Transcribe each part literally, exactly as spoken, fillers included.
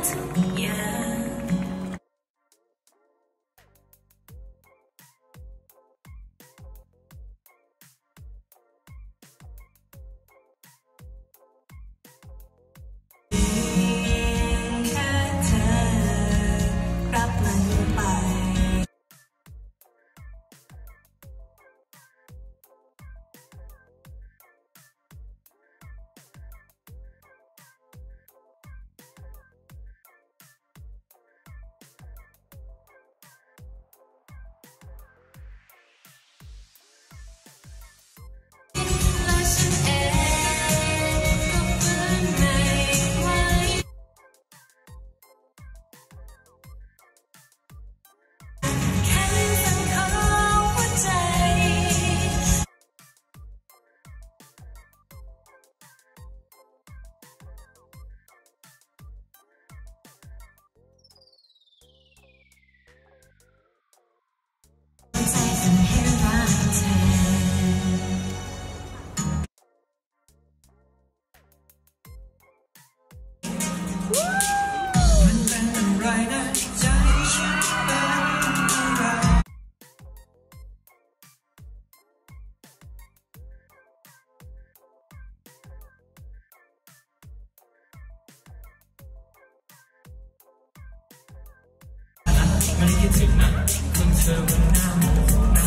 ไม่ได้คิดถึงนะคนเธอมันน่าโมโหนะ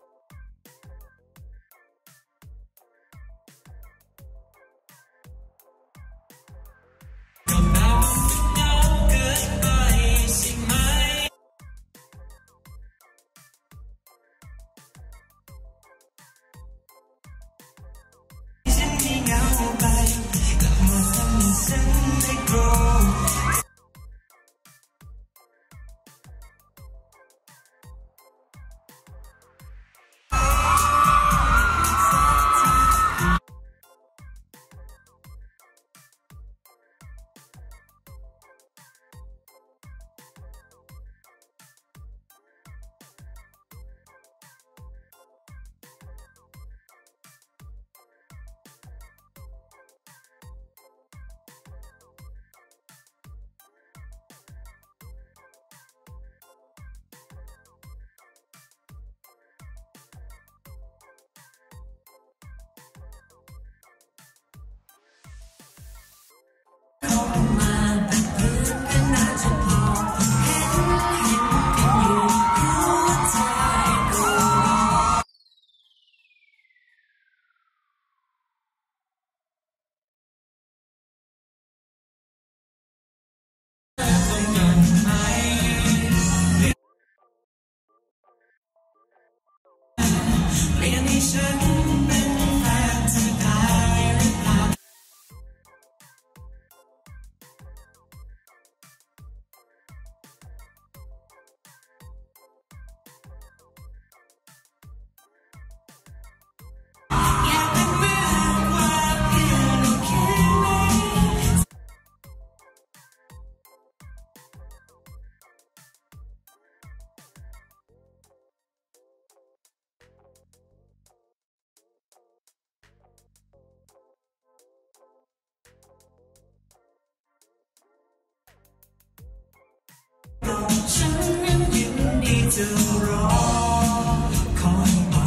ฉันนั้นยินดีจะรอคอยบอก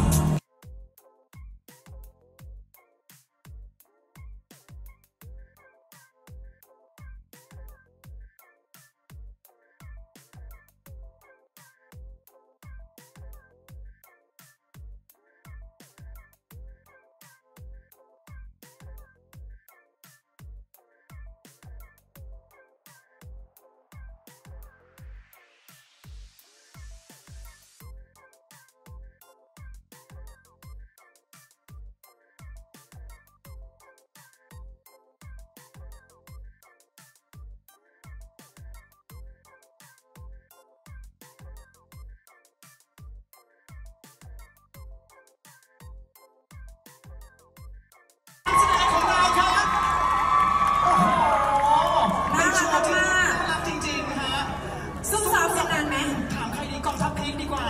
ดีกว่า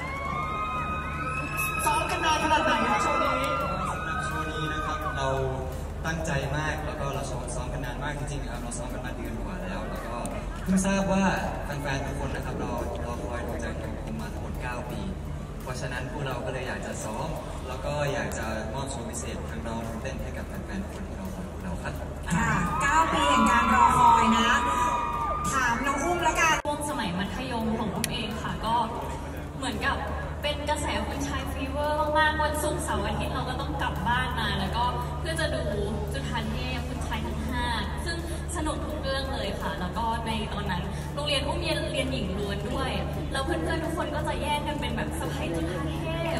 ซ้อมกันนานขนาดไหนครับช่วงนี้สำหรับช่วงนี้นะครับเราตั้งใจมากแล้วก็เราซ้อมกันนานมากจริงๆครับเราซ้อมกันมาเดือนกว่าแล้วแล้วก็เพิ่งทราบว่าแฟนๆทุกคนนะครับรอรอคอยดูจากผมมาทั้งหมดเก้าปีเพราะฉะนั้นพวกเราก็เลยอยากจะซ้อมแล้วก็อยากจะมอบโชว์พิเศษทั้งร้องทั้งเต้นให้กับแฟนๆทุกคนที่รอคอยพวกเราครับค่ะเก้าปีแห่งการรอคอยนะถามน้องอุ้มละกันช่วงสมัยมัธยมของอุ้มเองค่ะก็เหมือนกับเป็นกระแสคุณชายฟีเวอร์มากๆวันศุกร์เสาร์อาทิตย์เราก็ต้องกลับบ้านมาแล้วก็เพื่อจะดูจุฑาเทพคุณชายทั้งห้าซึ่งสนุกทุกเรื่องเลยค่ะแล้วก็ในตอนนั้นโรงเรียนอุ้มเรียนเรียนหญิงล้วนด้วยแล้วเพื่อนๆทุกคนก็จะแยกกันเป็นแบบสะใภ้จุฑาเทพ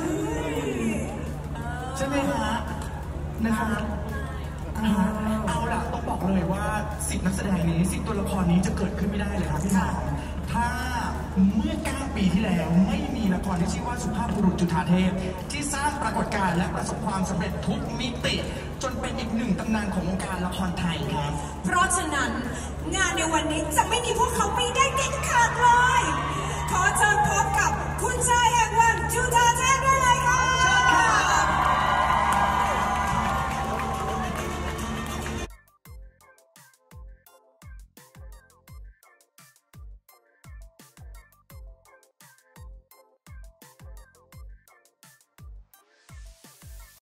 ใช่ไหมคะนะคะเอาล่ะต้องบอกเลยว่าสิบนักแสดงนี้สิบตัวละครนี้จะเกิดขึ้นไม่ได้เลยครับพี่หมอถ้าเมื่อเก้าปีที่แล้วไม่มีละครที่ชื่อว่าสุภาพบุรุษจุฑาเทพที่สร้างปรากฏการณ์และประสบความสำเร็จทุกมิติจนเป็นอีกหนึ่งตำนานของวงการละครไทยครับเพราะฉะนั้นงานในวันนี้จะไม่มีพวกเขาไปได้เด็ดขาดเลยขอเชิญ